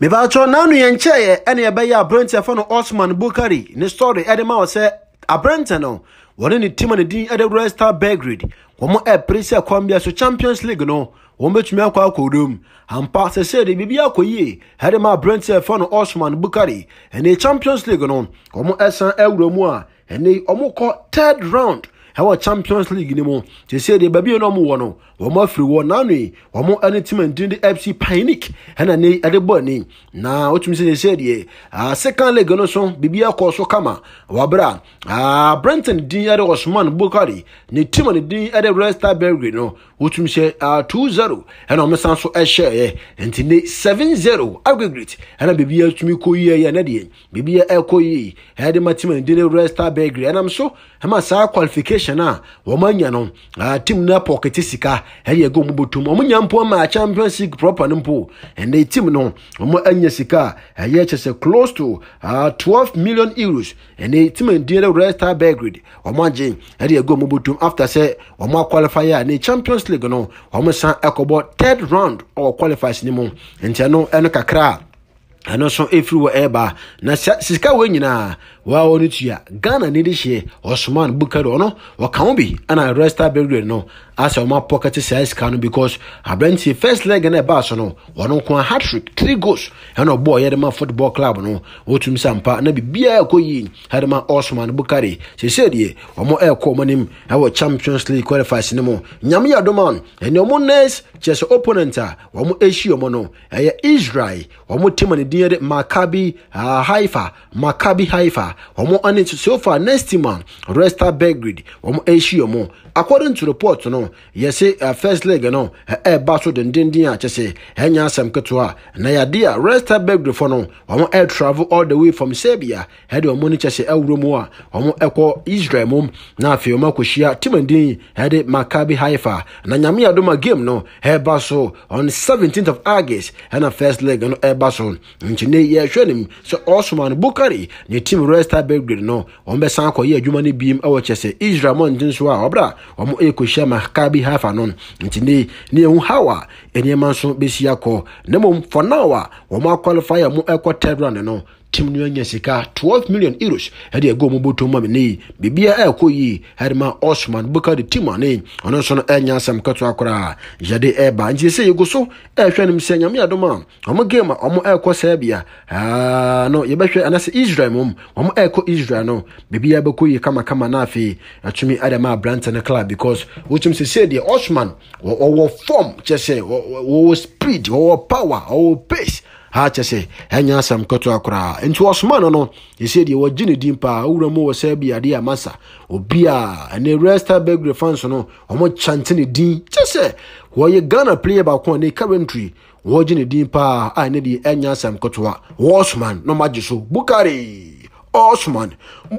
Me ba cho nanu yenche ene ye be ya Brent for no Osman Bukari ne story edema o se abrante no woni ni team ne din ede Red Star Belgrade womo pressure kwambia so Champions League no won betumi akwa akodum ampa se de bibia akoyi edema Brent for no Osman Bukari ene Champions League no womo esan ewromu a ene omo ko third round Our Champions League ni mo te say de baby no mo wono wo ma free wo na no wo mo any team and the FC Panic na ne ade bo ni na otumi say de second leg no so bibia ko so kama wa bra Brenton din ade Osman Bukari ni team and din ade Red Star Belgrade no otumi say 2-0 na o mesan so share enti ne 7-0 aggregate na bibia otumi ko yi na de bibia ko yi ade ma team and din Red Star Belgrade and am so ma sa qualification na womanya no team na pocket sika he go mubotum omunya mpo ma Champions League proper mpo and the team no omo anya sika he chese close to 12 million euros and the team in the Red Star Belgrade omoje he go mubotum after say omo qualify na Champions League no omo san ekobo third round or qualifiers ni mo enti no eno kakra ano so everywhere eba na sika we nyina wa woni tua Ghana ni de hye Osman Bukari ono waka bi ana Red Star Belgrade no asa ma pocket size can because Abranti first leg na eba so no wono ko hat-trick 3 goals and boy yede ma football club no wotum sampa na bibia akoyi hade ma Osman Bukari se de omo ko manim e wo Champions League qualifiers ni mo nyame ya do man ene omo next chese opponent a omo eshi omo no eye Israel omo team ni de Maccabi Haifa omo ane so far next man Red Star Belgrade omo eshi omo according to report no yes first leg no baso den a chese enya asem ketoa na ya dia Red Star Belgrade for no omo air travel all the way from Serbia head omo ni chese ewromu a omo eko Israel mom na afi omo akohia team din head Maccabi Haifa na nyame adoma game no baso on 17th of August and first leg no baso nchine ye hwenim so Osman Bukari ni team Red Star Belgrade no ombe san akoye adwuma ne biem awo chese Israel mon din so a obra omo ekohia Maccabi Haifa no nchine ne hu hawa eniema so besia ko nemo for now a omo qualify mo eko third round no team no anya sika 12 million euros hede go mo boto ma me bibia akoyi hede ma Osman Bukari team ane ono so no anya sam kato akora jade eba nti se yego so hwenim se nyame adoma omo game omo eko Serbia no yebehwe anase Israel mom omo eko Israel no bibia bekoyi kama na afi atumi adama Branton club because wotum se de Osman wo form chese wo speed wo power wo pace ha chese enya sam koto akora enti Osman no ye se de wagine dimpa awuramu wo Serbia de amasa obia ne Red Star Belgrade fans no omo chantene din chese wo ye Ghana player ba ko ne currently wagine dimpa a ne de enya sam koto Osman no majiso Bukari Osman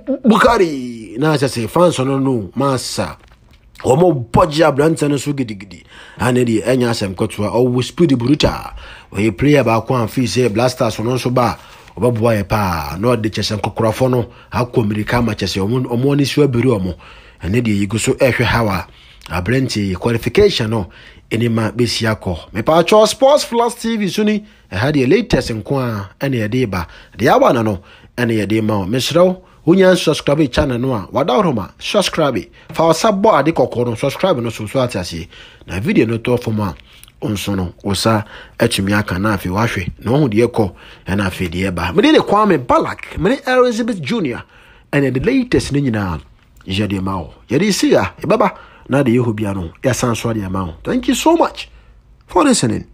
Bukari na chese fans no masa omo bodja Branton so gidigidi ane di enya asem kotwa o speed brutal we player ba ko amfi say blasters no so ba obaboa ye pa no de chese kokorafo no akomirika ma chese omo ni so abiri omo ane di yigo so ehwe hawa Brenti qualification no enima besiako me pa cho Sports Plus TV suni had the latest nko ane ye de ba de abana no ane ye de ma mesraw Unyan subscribe channel no a wadawroma subscribe fa wasabo ade kokoro subscribe no so atase na video no to forma onso no osa atumi aka na afi wahwe na hu de ekọ na afi de eba me de Kwame Balak me Elizabeth Junior and the latest ni nyina jade mawo yede sia ebaba na de yehu bia no ya sanso de mawo. Thank you so much for listening.